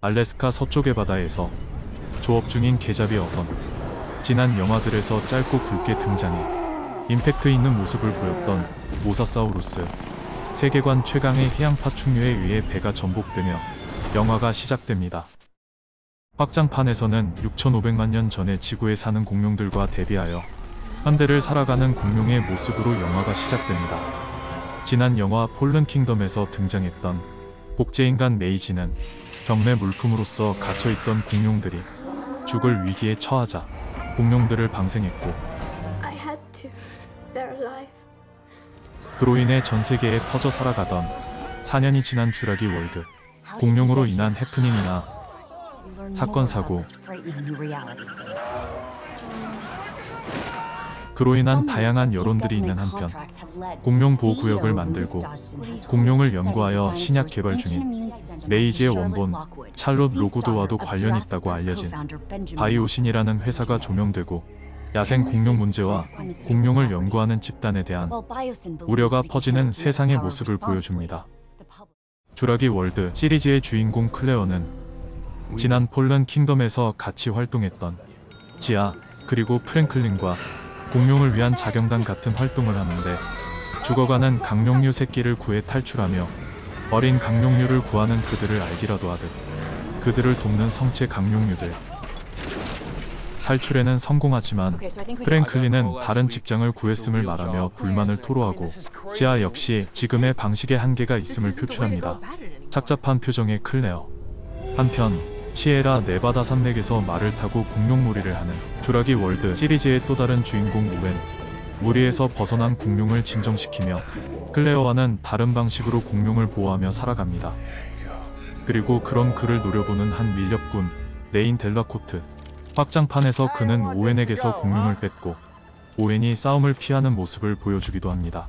알래스카 서쪽의 바다에서 조업 중인 개잡이 어선. 지난 영화들에서 짧고 굵게 등장해 임팩트 있는 모습을 보였던 모사사우루스. 세계관 최강의 해양파 충류에 의해 배가 전복되며 영화가 시작됩니다. 확장판에서는 6,500만 년 전에 지구에 사는 공룡들과 대비하여 현대를 살아가는 공룡의 모습으로 영화가 시작됩니다. 지난 영화 폴른 킹덤에서 등장했던 복제인간 메이지는 경내 물품으로서 갇혀있던 공룡들이 죽을 위기에 처하자 공룡들을 방생했고, 그로 인해 전세계에 퍼져 살아가던 4년이 지난 쥬라기 월드. 공룡으로 인한 해프닝이나 사건 사고, 그로 인한 다양한 여론들이 있는 한편 공룡 보호구역을 만들고 공룡을 연구하여 신약 개발 중인 메이지의 원본 찰롯 로구드와도 관련이 있다고 알려진 바이오신이라는 회사가 조명되고, 야생 공룡 문제와 공룡을 연구하는 집단에 대한 우려가 퍼지는 세상의 모습을 보여줍니다. 쥬라기 월드 시리즈의 주인공 클레어는 지난 폴른 킹덤에서 같이 활동했던 지아 그리고 프랭클린과 공룡을 위한 자경단 같은 활동을 하는데, 죽어가는 강룡류 새끼를 구해 탈출하며 어린 강룡류를 구하는 그들을 알기라도 하듯 그들을 돕는 성체 강룡류들. 탈출에는 성공하지만 프랭클린은 다른 직장을 구했음을 말하며 불만을 토로하고, 지아 역시 지금의 방식에 한계가 있음을 표출합니다. 착잡한 표정의 클레어. 한편 시에라 네바다 산맥에서 말을 타고 공룡몰이를 하는 쥬라기 월드 시리즈의 또 다른 주인공 오웬. 무리에서 벗어난 공룡을 진정시키며 클레어와는 다른 방식으로 공룡을 보호하며 살아갑니다. 그리고 그런 그를 노려보는 한 밀렵꾼 레인 델라코트. 확장판에서 그는 오웬에게서 공룡을 뺏고 오웬이 싸움을 피하는 모습을 보여주기도 합니다.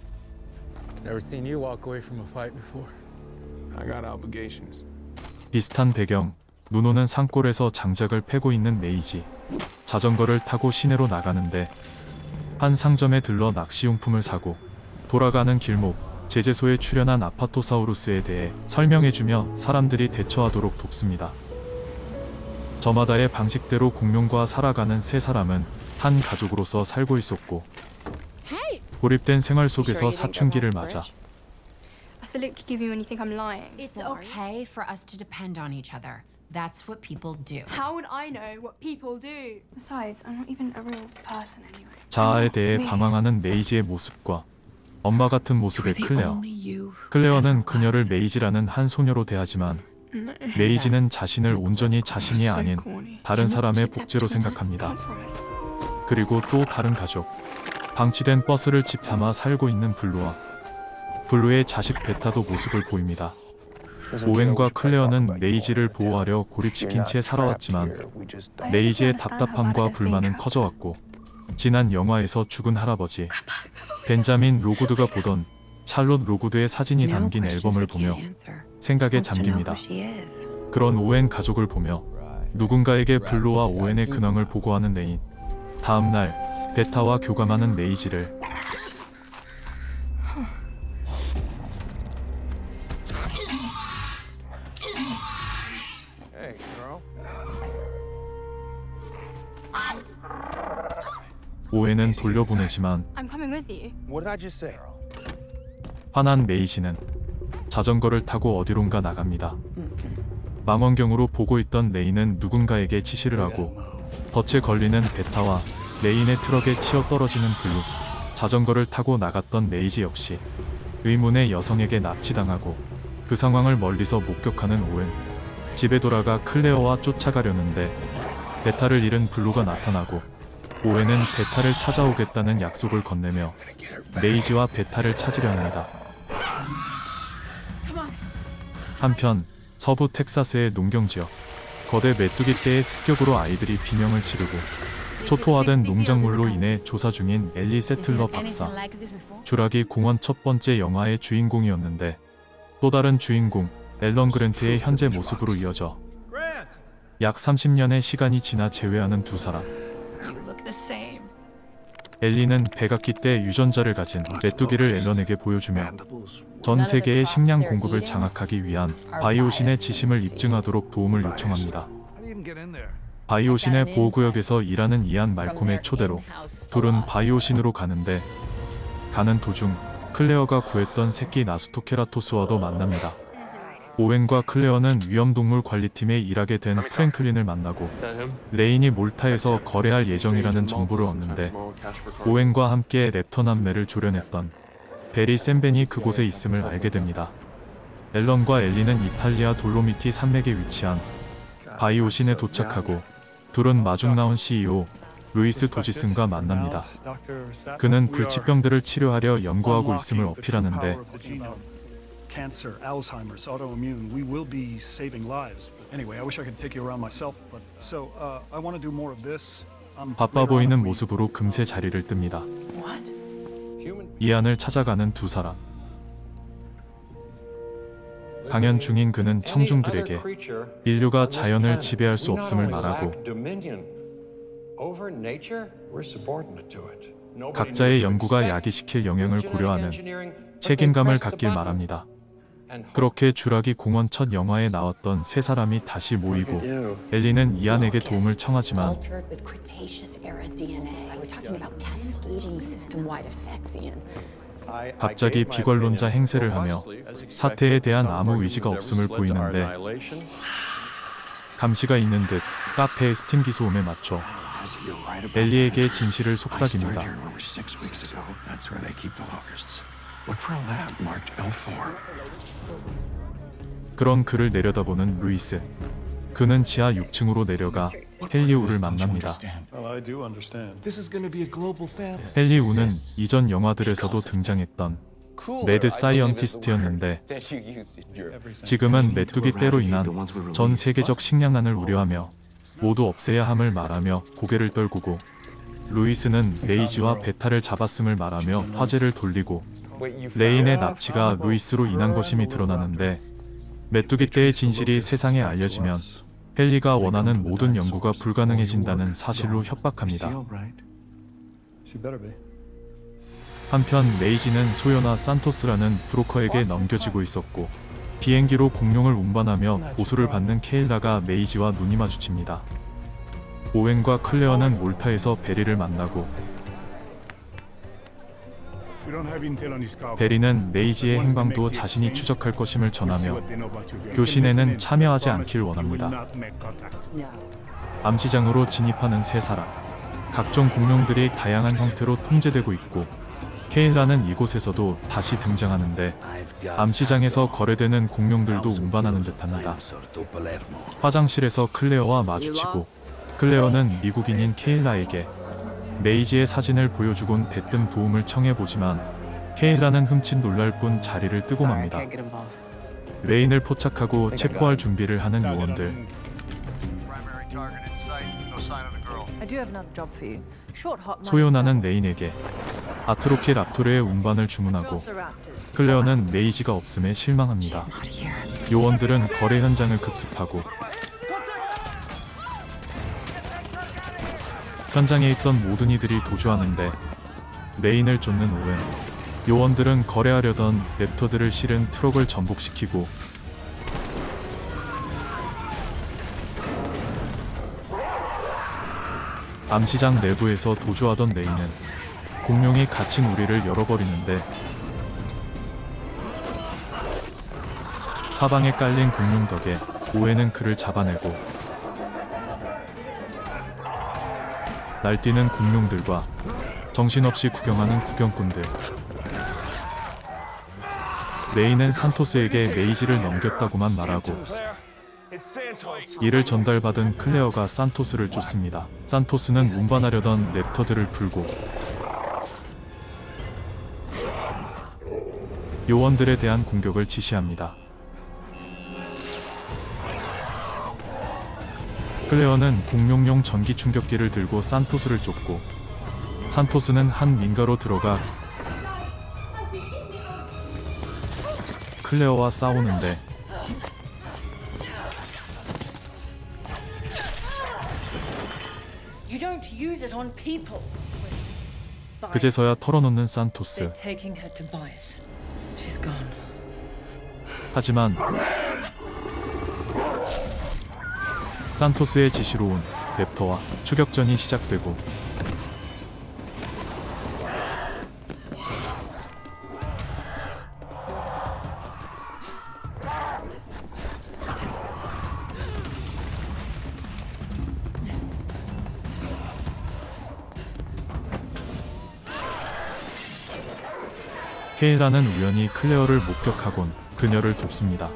비슷한 배경, 누노는 산골에서 장작을 패고 있는 메이지. 자전거를 타고 시내로 나가는데 한 상점에 들러 낚시용품을 사고 돌아가는 길목, 제재소에 출연한 아파토사우루스에 대해 설명해주며 사람들이 대처하도록 돕습니다. 저마다의 방식대로 공룡과 살아가는 세 사람은 한 가족으로서 살고 있었고, 고립된 생활 속에서 사춘기를 맞아 That's what people do. How would I know what people do? Besides, I'm not even a real person anyway. 자아에 대해 방황하는 메이지의 모습과 엄마 같은 모습의 클레어. 클레어는 그녀를 메이지라는 한 소녀로 대하지만 메이지는 자신을 온전히 자신이 아닌 다른 사람의 복제로 생각합니다. 그리고 또 다른 가족. 방치된 버스를 집 삼아 살고 있는 블루와 블루의 자식 베타도 모습을 보입니다. 오웬과 클레어는 메이지를 보호하려 고립시킨 채 살아왔지만 메이지의 답답함과 불만은 커져왔고, 지난 영화에서 죽은 할아버지 벤자민 로구드가 보던 찰롯 로구드의 사진이 담긴 앨범을 보며 생각에 잠깁니다. 그런 오웬 가족을 보며 누군가에게 블루와 오웬의 근황을 보고하는 레인. 다음날 베타와 교감하는 메이지를 오웬은 돌려보내지만 화난 메이지는 자전거를 타고 어디론가 나갑니다. 망원경으로 보고 있던 레인은 누군가에게 지시를 하고 덫에 걸리는 베타와 레인의 트럭에 치어 떨어지는 블루. 자전거를 타고 나갔던 메이지 역시 의문의 여성에게 납치당하고 그 상황을 멀리서 목격하는 오웬. 집에 돌아가 클레어와 쫓아가려는데 베타를 잃은 블루가 나타나고, 오웬은 베타를 찾아오겠다는 약속을 건네며 메이지와 베타를 찾으려 합니다. 한편 서부 텍사스의 농경지역. 거대 메뚜기 떼의 습격으로 아이들이 비명을 지르고 초토화된 농작물로 인해 조사 중인 엘리 세틀러 박사. 쥬라기 공원 첫 번째 영화의 주인공이었는데 또 다른 주인공 앨런 그랜트의 현재 모습으로 이어져 약 30년의 시간이 지나 재회하는 두 사람. 엘리는 백악기 때 유전자를 가진 메뚜기를 앨런에게 보여주며 전 세계의 식량 공급을 장악하기 위한 바이오신의 지심을 입증하도록 도움을 요청합니다. 바이오신의 보호구역에서 일하는 이안 말콤의 초대로 둘은 바이오신으로 가는 도중 클레어가 구했던 새끼 나수토케라토스와도 만납니다. 오웬과 클레어는 위험동물 관리팀에 일하게 된 프랭클린을 만나고 레인이 몰타에서 거래할 예정이라는 정보를 얻는데 오웬과 함께 랩터 남매를 조련했던 베리 샌벤이 그곳에 있음을 알게 됩니다. 앨런과 엘리는 이탈리아 돌로미티 산맥에 위치한 바이오신에 도착하고 둘은 마중 나온 CEO 루이스 도지슨과 만납니다. 그는 불치병들을 치료하려 연구하고 있음을 어필하는데 Cancer, Alzheimer's, autoimmune, we will be saving lives. Anyway, I wish I could take you around myself, but so I want to do more of this. 바빠 보이는 모습으로 금세 자리를 뜹니다. 이안을 찾아가는 두 사람. 강연 중인 그는 청중들에게 인류가 자연을 지배할 수 없음을 말하고 각자의 연구가 야기시킬 영향을 고려하는 책임감을 갖길 말합니다. 그렇게 주라기 공원 첫 영화에 나왔던 세 사람이 다시 모이고 엘리는 이안에게 도움을 청하지만 갑자기 비관론자 행세를 하며 사태에 대한 아무 의지가 없음을 보이는데 감시가 있는 듯 카페의 스팀 기소음에 맞춰 엘리에게 진실을 속삭입니다. 그런 그를 내려다보는 루이스. 그는 지하 6층으로 내려가 헨리우를 만납니다. 헨리우는 이전 영화들에서도 등장했던 매드 사이언티스트였는데 지금은 메뚜기 떼로 인한 전 세계적 식량난을 우려하며 모두 없애야 함을 말하며 고개를 떨구고 루이스는 메이지와 베타를 잡았음을 말하며 화제를 돌리고 레인의 납치가 루이스로 인한 것임이 드러나는데 메뚜기 떼의 진실이 세상에 알려지면 헨리가 원하는 모든 연구가 불가능해진다는 사실로 협박합니다. 한편 메이지는 소요나 산토스라는 브로커에게 넘겨지고 있었고 비행기로 공룡을 운반하며 보수를 받는 케일라가 메이지와 눈이 마주칩니다. 오웬과 클레어는 몰타에서 베리를 만나고 베리는 메이지의 행방도 자신이 추적할 것임을 전하며 교신에는 참여하지 않길 원합니다. 암시장으로 진입하는 세 사람. 각종 공룡들이 다양한 형태로 통제되고 있고 케일라는 이곳에서도 다시 등장하는데 암시장에서 거래되는 공룡들도 운반하는 듯합니다. 화장실에서 클레어와 마주치고 클레어는 미국인인 케일라에게 메이지의 사진을 보여주곤 대뜸 도움을 청해보지만 케일라는 흠칫 놀랄 뿐 자리를 뜨고 맙니다. 레인을 포착하고 체포할 준비를 하는 요원들. 소요나는 레인에게 아트로키 랍토르의 운반을 주문하고 클레어는 메이지가 없음에 실망합니다. 요원들은 거래 현장을 급습하고 현장에 있던 모든 이들이 도주하는데 레인을 쫓는 오웬. 요원들은 거래하려던 랩터들을 실은 트럭을 전복시키고 암시장 내부에서 도주하던 레인은 공룡이 갇힌 우리를 열어버리는데 사방에 깔린 공룡 덕에 오웬은 그를 잡아내고 날뛰는 공룡들과 정신없이 구경하는 구경꾼들. 레인은 산토스에게 메이지를 넘겼다고만 말하고 이를 전달받은 클레어가 산토스를 쫓습니다. 산토스는 운반하려던 랩터들을 풀고 요원들에 대한 공격을 지시합니다. 클레어는 공룡용 전기 충격기를 들고 산토스를 쫓고 산토스는 한 민가로 들어가 클레어와 싸우는데 그제서야 털어놓는 산토스. 하지만 산토스의 지시로 온 랩터와 추격전이 시작되고 케일라는 우연히 클레어를 목격하곤 그녀를 돕습니다.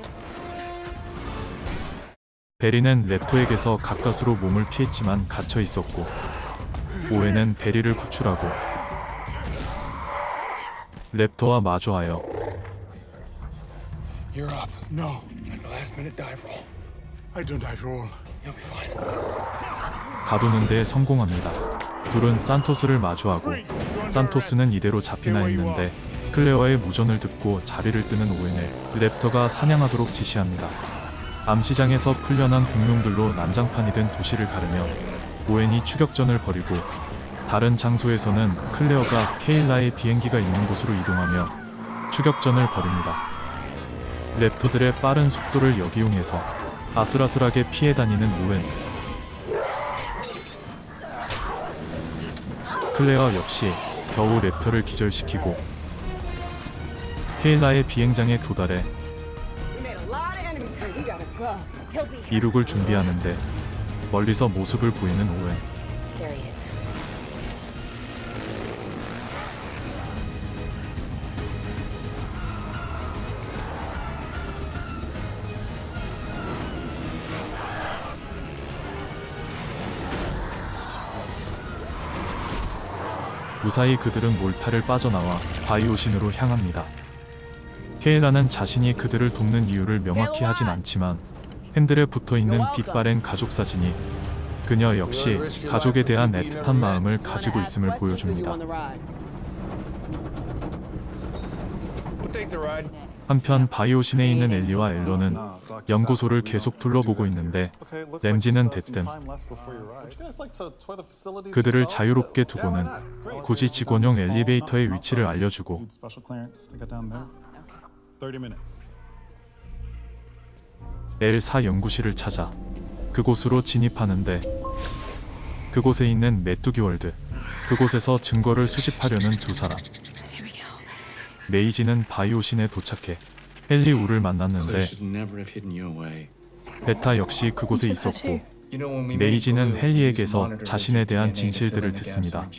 베리는 랩터에게서 가까스로 몸을 피했지만 갇혀 있었고 오웬은 베리를 구출하고 랩터와 마주하여 You're up. No. At the last minute dive roll. I don't dive roll. You'll be fine. 가두는 데 성공합니다. 둘은 산토스를 마주하고 산토스는 이대로 잡히나 했는데 클레어의 무전을 듣고 자리를 뜨는 오웬을 랩터가 사냥하도록 지시합니다. 암시장에서 풀려난 공룡들로 난장판이 된 도시를 가르며 오웬이 추격전을 벌이고 다른 장소에서는 클레어가 케일라의 비행기가 있는 곳으로 이동하며 추격전을 벌입니다. 랩터들의 빠른 속도를 역이용해서 아슬아슬하게 피해 다니는 오웬. 클레어 역시 겨우 랩터를 기절시키고 케일라의 비행장에 도달해 이륙을 준비하는데 멀리서 모습을 보이는 오웬. 무사히 그들은 몰타를 빠져나와 바이오신으로 향합니다. 케일라는 자신이 그들을 돕는 이유를 명확히 하진 않지만 핸들에 붙어있는 빛바랜 가족 사진이 그녀 역시 가족에 대한 애틋한 마음을 가지고 있음을 보여줍니다. 한편 바이오신에 있는 엘리와 앨런은 연구소를 계속 둘러보고 있는데 램지는 대뜸 그들을 자유롭게 두고는 굳이 직원용 엘리베이터의 위치를 알려주고 L4 연구실을 찾아 그곳으로 진입하는데 그곳에 있는 메뚜기 월드, 그곳에서 증거를 수집하려는 두 사람. 메이지는 바이오신에 도착해 헨리 우를 만났는데 베타 역시 그곳에 있었고 메이지는 헨리에게서 자신에 대한 진실들을 듣습니다.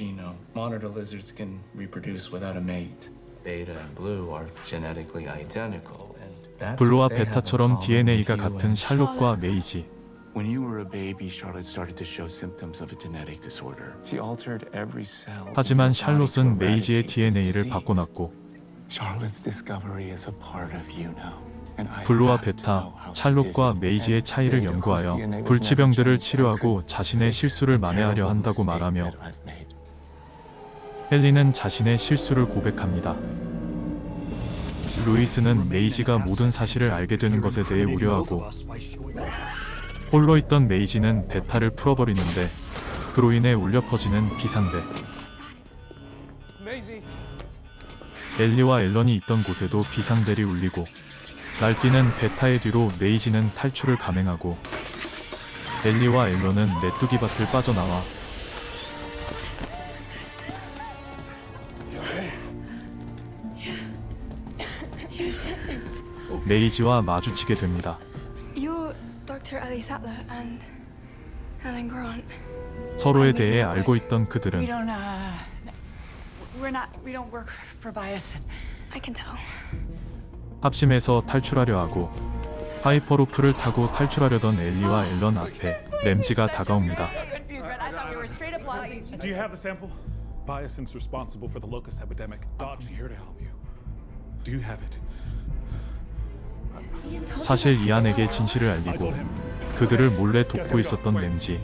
블루와 베타처럼 DNA가 같은 샬롯과 메이지. When you were a baby, Charlotte started to show symptoms of a genetic disorder. She altered every cell. 하지만 샬롯은 메이지의 DNA를 바꿔놨고 Charlotte's discovery is a part of you now. 블루와 베타, 샬롯과 메이지의 차이를 연구하여 불치병들을 치료하고 자신의 실수를 만회하려 한다고 말하며 헨리는 자신의 실수를 고백합니다. 루이스는 메이지가 모든 사실을 알게 되는 것에 대해 우려하고 홀로 있던 메이지는 베타를 풀어버리는데 그로 인해 울려 퍼지는 비상벨. 엘리와 앨런이 있던 곳에도 비상벨이 울리고 날뛰는 베타의 뒤로 메이지는 탈출을 감행하고 엘리와 앨런은 메뚜기 밭을 빠져나와 메이지와 마주치게 됩니다. You're Dr. Ellie Sattler and Helen Grant. 서로에 대해 알고 있던 그들은 We don't work for Biosin. I can tell. 합심해서 탈출하려 하고 하이퍼루프를 타고 탈출하려던 엘리와 앨런 앞에 램지가 다가옵니다. Do you have the sample? Biosim's responsible for the locust epidemic. I'm here to help you. Do you have it? 사실 이안에게 진실을 알리고 그들을 몰래 돕고 있었던 램지.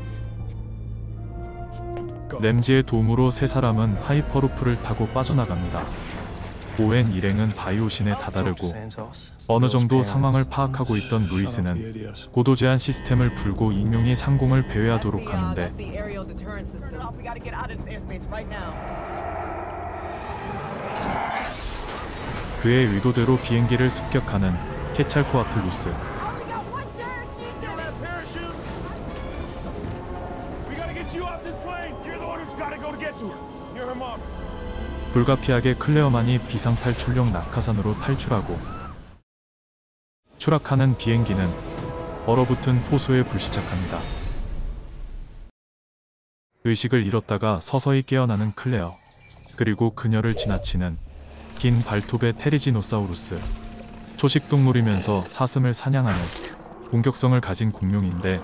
램지의 도움으로 세 사람은 하이퍼루프를 타고 빠져나갑니다. 오웬 일행은 바이오신에 다다르고 어느 정도 상황을 파악하고 있던 루이스는 고도 제한 시스템을 풀고 익룡이 상공을 배회하도록 하는데 그의 의도대로 비행기를 습격하는 케찰코아틀루스. 불가피하게 클레어만이 비상탈출용 낙하산으로 탈출하고 추락하는 비행기는 얼어붙은 호수에 불시착합니다. 의식을 잃었다가 서서히 깨어나는 클레어, 그리고 그녀를 지나치는 긴 발톱의 테리지노사우루스. 초식동물이면서 사슴을 사냥하는 공격성을 가진 공룡인데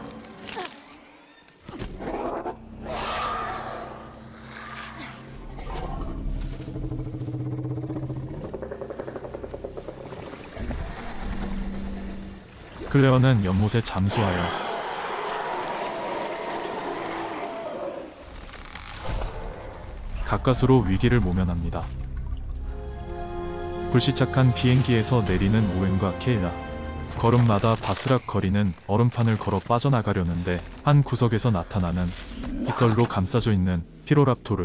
클레어는 연못에 잠수하여 가까스로 위기를 모면합니다. 불시착한 비행기에서 내리는 오웬과 케일라. 걸음마다 바스락 거리는 얼음판을 걸어 빠져나가려는데 한 구석에서 나타나는 깃털로 감싸져 있는 피로랍토르.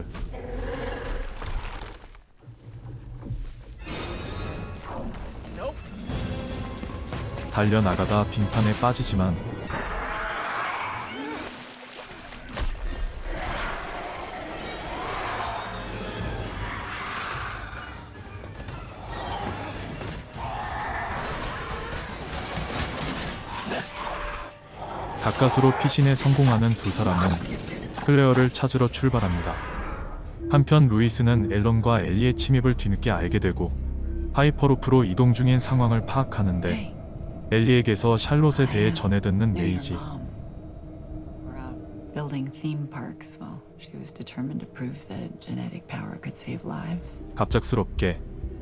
달려나가다 빙판에 빠지지만 가까스로 피신에 성공하는 두 사람은 클레어를 찾으러 출발합니다. 한편 루이스는 앨런과 엘리의 침입을 뒤늦게 알게 되고 하이퍼루프로 이동 중인 상황을 파악하는데 엘리에게서 샬롯에 대해 전해 듣는 메이지. We're out building theme parks. Well, she was determined to prove that genetic power could save lives. 갑작스럽게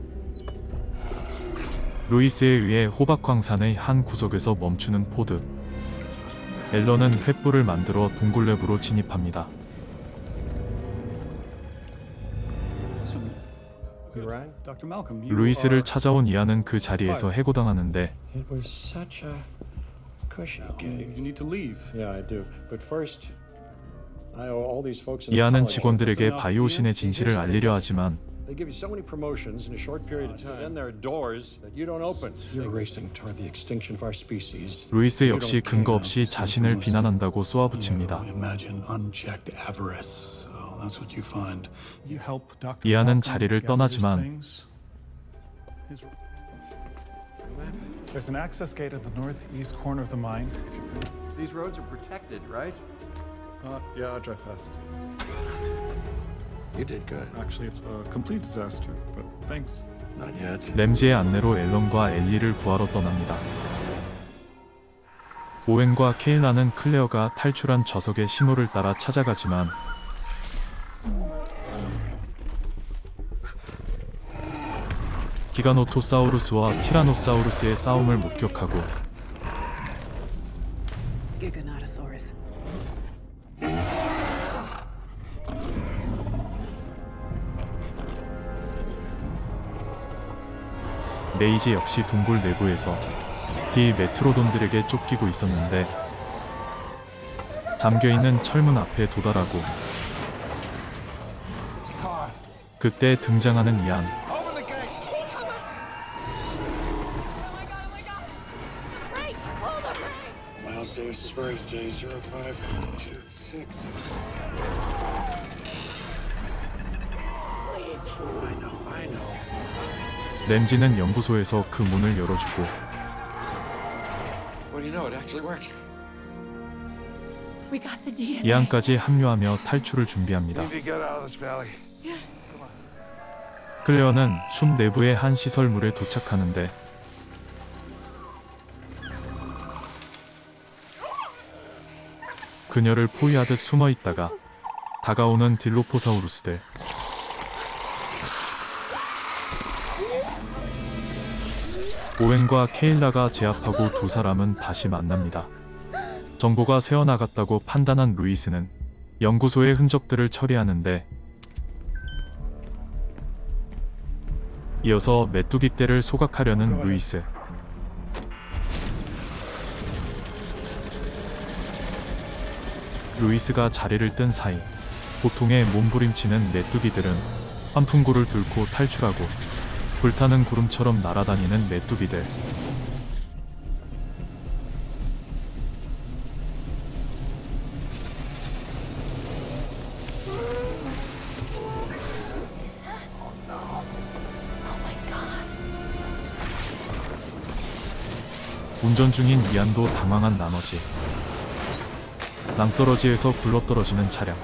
루이스에 의해 호박광산의 한 구석에서 멈추는 포드. 앨런은 횃불을 만들어 동굴랩으로 진입합니다. Dr. Malcolm, you 루이스를 are... 찾아온 이안은 그 자리에서 해고당하는데 It was such a cushy gig. You need to leave. Yeah, I do. But first, I owe all these folks in the 이안은 college. 직원들에게 바이오신의 진실을 알리려 하지만 They give you so many promotions in a short period of time. Then there are doors that you don't open. You're racing toward the extinction of our species. 루이스 역시 근거 없이 자신을 비난한다고 쏘아붙입니다. Imagine unchecked avarice. So that's what you find. You help Dr. 이안은 Malcolm 자리를 gather his 떠나지만 things. There's an access gate at the northeast corner of the mine. These roads are protected, right? Yeah, I drive fast. You did good. Actually, it's a complete disaster, but thanks. Not yet. 램지의 안내로 앨런과 엘리를 구하러 떠납니다. 오웬과 케일라는 클레어가 탈출한 좌석의 신호를 따라 찾아가지만 기가노토사우루스와 티라노사우루스의 싸움을 목격하고 Giganotosaurus. 메이지 역시 동굴 내부에서 디메트로돈들에게 쫓기고 있었는데 잠겨있는 철문 앞에 도달하고 그때 등장하는 이안. Miles Davis's birthday, 0526. I know. 램지는 연구소에서 그 문을 열어주고 What do you know? It actually worked. We got the DNA. 이안까지 합류하며 탈출을 준비합니다. We need to get out of this valley. 클레어는 숲 내부의 한 시설물에 도착하는데 그녀를 포위하듯 숨어있다가 다가오는 딜로포사우루스들. 오웬과 케일라가 제압하고 두 사람은 다시 만납니다. 정보가 새어나갔다고 판단한 루이스는 연구소의 흔적들을 처리하는데 이어서 메뚜기 떼를 소각하려는 루이스. 루이스가 자리를 뜬 사이 보통의 몸부림치는 메뚜기들은 환풍구를 뚫고 탈출하고 불타는 구름처럼 날아다니는 메뚜기들. 운전 중인 이안도 당황한 나머지 낭떠러지에서 굴러떨어지는 차량.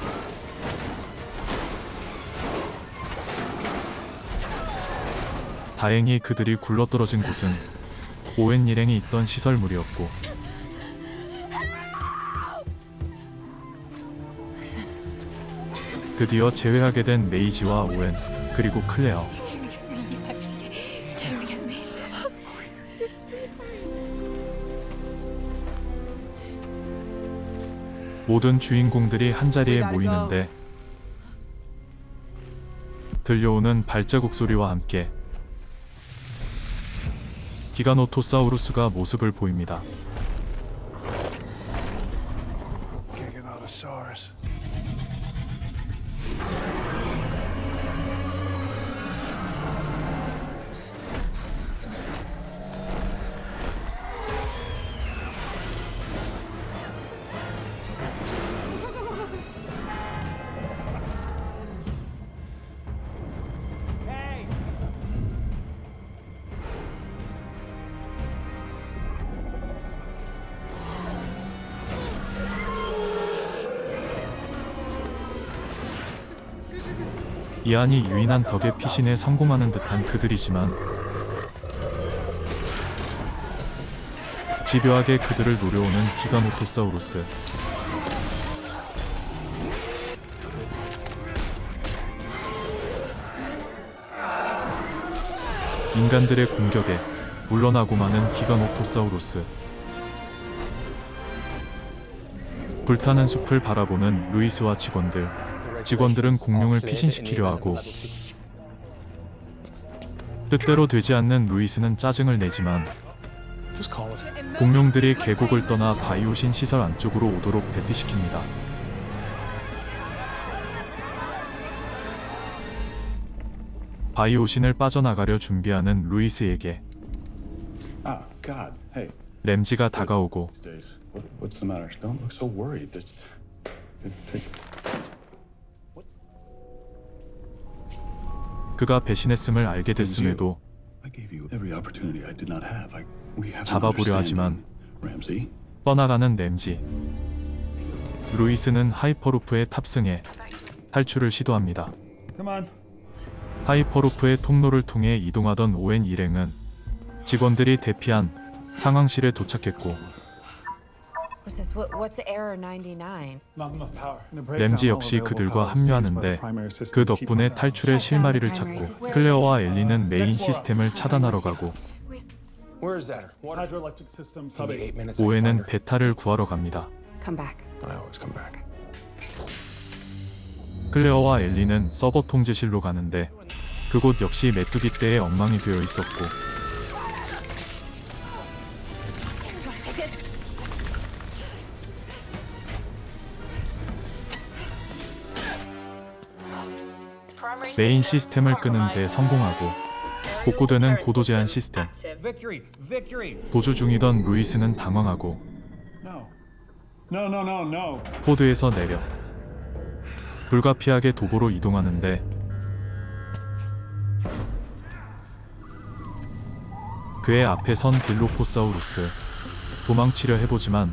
다행히 그들이 굴러떨어진 곳은 오웬 일행이 있던 시설물이었고 드디어 재회하게 된 메이지와 오웬 그리고 클레어. 모든 주인공들이 한자리에 모이는데 들려오는 발자국 소리와 함께 기가노토사우루스가 모습을 보입니다. Giganotosaurus. 이안이 유인한 덕에 피신에 성공하는 듯한 그들이지만 집요하게 그들을 노려오는 기가노토사우루스. 인간들의 공격에 물러나고 마는 기가노토사우루스. 불타는 숲을 바라보는 루이스와 직원들. 직원들은 공룡을 피신시키려 하고 뜻대로 되지 않는 루이스는 짜증을 내지만 공룡들이 계곡을 떠나 바이오신 시설 안쪽으로 오도록 대피시킵니다. 바이오신을 빠져나가려 준비하는 루이스에게 Oh, God. Hey. 램지가 다가오고 What's the matter? Don't look so worried. 그가 배신했음을 알게 됐음에도 잡아보려 하지만 떠나가는 램지. 루이스는 하이퍼루프에 탑승해 탈출을 시도합니다. 하이퍼루프의 통로를 통해 이동하던 오웬 일행은 직원들이 대피한 상황실에 도착했고 What's error 99? 램지 역시 그들과 합류하는데 그 덕분에 탈출의 실마리를 찾고 클레어와 엘리는 메인 시스템을 차단하러 가고 Where is that? Hydroelectric system sub 8. 8 minutes. 오웬은 베타를 구하러 갑니다. Come back. I always come back. 클레어와 엘리는 서버 통제실로 가는데 그곳 역시 메뚜기 떼에 엉망이 되어 있었고 메인 시스템을 끄는 데 성공하고 복구되는 고도 제한 시스템. 도주 중이던 루이스는 당황하고 포드에서 내려 불가피하게 도보로 이동하는데 그의 앞에 선 딜로포사우루스. 도망치려 해보지만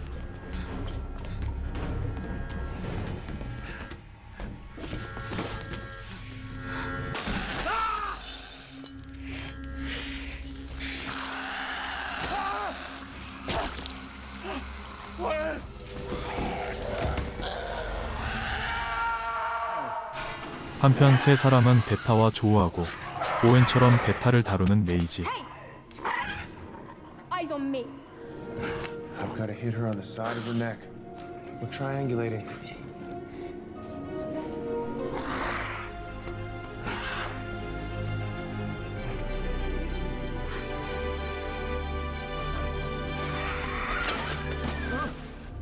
한편 세 사람은 베타와 조우하고 오웬처럼 베타를 다루는 메이지. Eyes on me. I've got to hit her on the side of her neck. We're triangulating.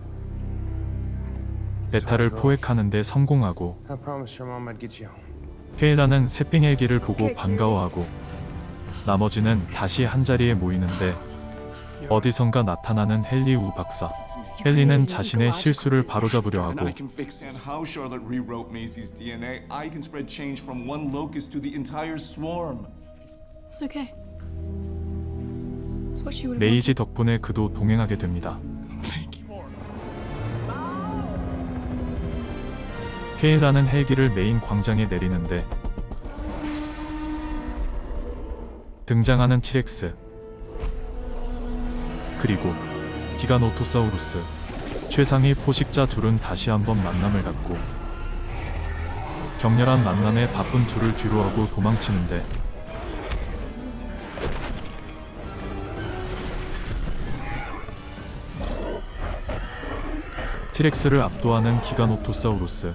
베타를 포획하는 데 성공하고 I promised your mom I'd get you. 케일라는 새삥 헬기를 보고 반가워하고 나머지는 다시 한자리에 모이는데 어디선가 나타나는 헨리 우 박사. 헨리는 자신의 실수를 바로잡으려 And 하고 I can fix and how Charlotte rewrote Maisie's DNA. I can spread change from one locust to the entire swarm. It's okay. It's what she would have 메이지 덕분에 그도 동행하게 됩니다. 케일라는 헬기를 메인 광장에 내리는데 등장하는 티렉스 그리고 기가노토사우루스 최상위 포식자 둘은 다시 한번 만남을 갖고 격렬한 만남에 바쁜 둘을 뒤로하고 도망치는데 티렉스를 압도하는 기가노토사우루스.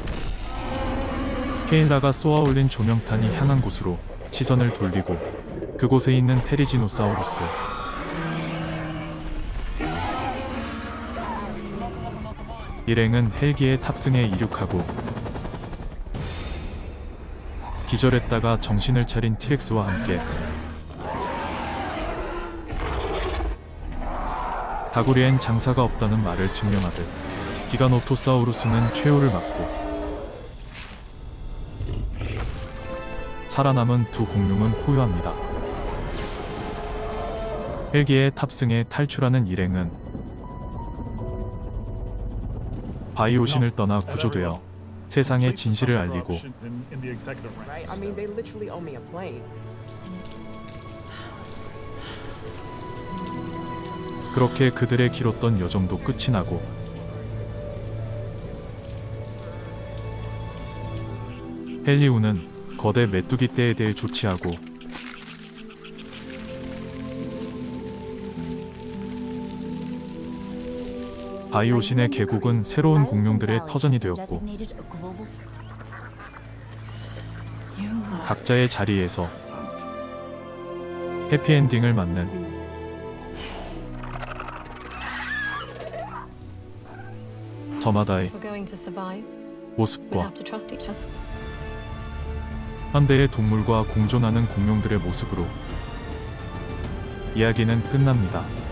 케일라가 쏘아올린 조명탄이 향한 곳으로 시선을 돌리고 그곳에 있는 테리지노사우루스. 일행은 헬기에 탑승해 이륙하고 기절했다가 정신을 차린 티렉스와 함께 다구리엔 장사가 없다는 말을 증명하듯 기가노토사우루스는 최후를 맞고 살아남은 두 공룡은 포효합니다. 헬기에 탑승해 탈출하는 일행은 바이오신을 떠나 구조되어 세상의 진실을 알리고 Right? I mean, they literally owe me a plane. 그렇게 그들의 길었던 여정도 끝이 나고 헨리우는 거대 메뚜기 떼에 대해 조치하고 바이오신의 계곡은 새로운 공룡들의 터전이 되었고 각자의 자리에서 해피엔딩을 맞는 저마다의 We're going to survive. We'll 모습과 have to trust each other. 현대의 동물과 공존하는 공룡들의 모습으로 이야기는 끝납니다.